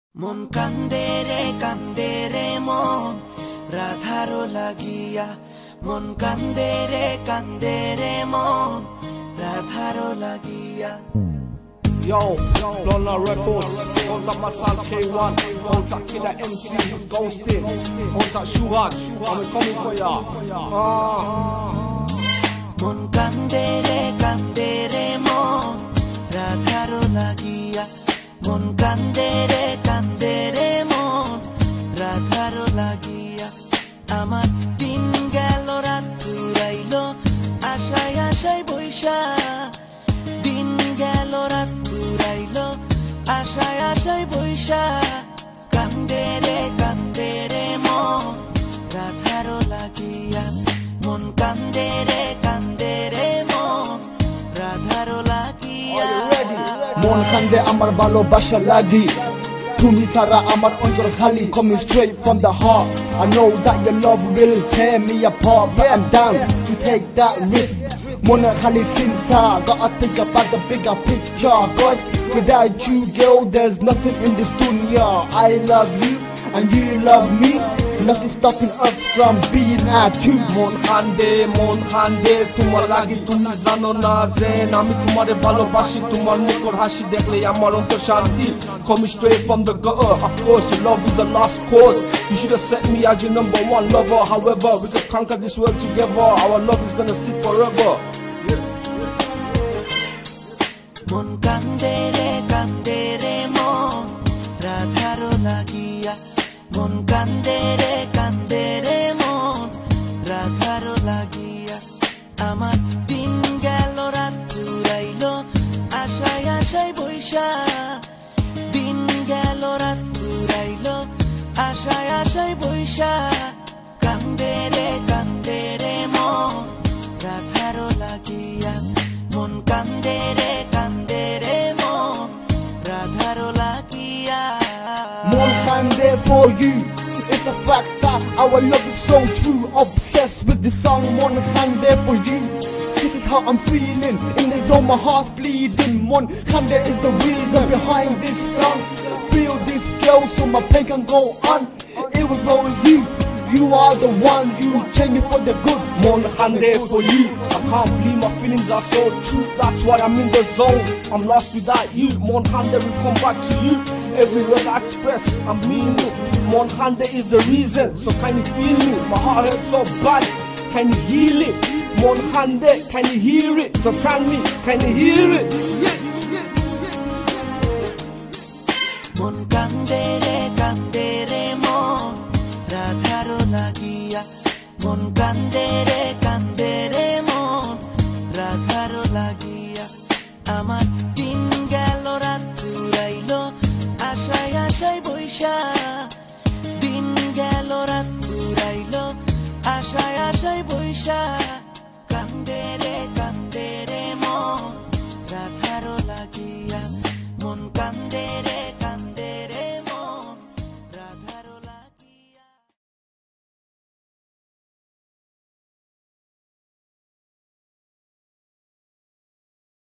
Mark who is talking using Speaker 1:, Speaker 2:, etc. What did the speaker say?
Speaker 1: মন কান্দে রে মন রাধারো লাগিয়া মন কান্দে রে মন রাধারো লাগিয়া
Speaker 2: Yo, Lona Records, contact myself K1, contact Killer MC, he's ghosted, contact Shuhaj, I'm coming for ya.
Speaker 1: মন কান্দে রে মন রাধারো লাগিয়া মন কান্দে রে মন রাধারো লাগিয়া আমার দিন গেল রাত ফুরাইলো আশায় আশায় বৈশা দিন গেল রাত ফুরাইলো আশায় আশায় বৈশা কান্দে রে মন রাধারো লাগিয়া মন কান্দে রে মন রাধারো লাগিয়া
Speaker 3: মন কান্দে আমার ভালোবাসা লাগি তুমি সারা আমার অন্তর খালি coming straight from the heart I know that your love will tear me apart but I'm down to take that risk Mona khali sinta gotta think about the bigger picture cause without you girl there's nothing in this dunya I love you and you love me nothing stopping us from being at you
Speaker 2: মন খান্দে তোমার লাগি তুমি জানো না যে আমি তোমারে ভালোবাসি তোমার মুখের হাসি দেখলে আমার অন্তর শান্তি coming straight from the gutter of course your love is a lost cause you should have set me as your number one lover however we could conquer this world together our love is gonna stick forever
Speaker 1: মন কান্দে রে মন রাধারো লাগিয়া মন কান্দে রে মন রাধারো লাগিয়া আমার দিন গেল রাত ফুরাইলো আশায় আশায় বৈশা দিন গেল রাত ফুরাইলো আশায় আশায় বৈশা কান্দে রে মন রাধারো লাগিয়া মন কান্দে রে মন রাধারো লাগিয়া
Speaker 3: Mon khande for you it's a fact that our love is so true obsessed with this song Mon khande for you this is how I'm feeling in the zone my heart's bleeding Mon khande is the reason behind this song feel this girl so my pain can go on it was only you are the one you change me for the good
Speaker 2: Mon khande for you I can't believe my feelings are so true that's why I'm in the zone I'm lost without you Mon khande will come back to you every word I express I mean it Mon khande is the reason so can you feel me my heart hurts so bad can you heal it Mon khande can you hear it so tell me can you hear it
Speaker 1: মন কান্দে রে মন রাধারো লাগিয়া মন কান্দে রে মন রাধারো লাগিয়া আমার দিন গেল রাত ফুরাইলো আশায় আশায় বৈশা দিন গেল রাত ফুরাইলো আশায় আশায় বৈশা কান্দে রে মন রাধারো লাগিয়া মন কান্দে